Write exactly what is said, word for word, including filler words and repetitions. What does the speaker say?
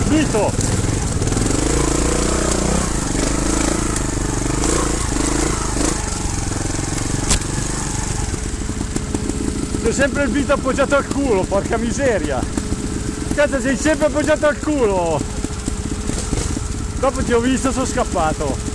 Visto! C'è sempre il dito appoggiato al culo, porca miseria! Cazzo, sei sempre appoggiato al culo! Dopo ti ho visto, sono scappato!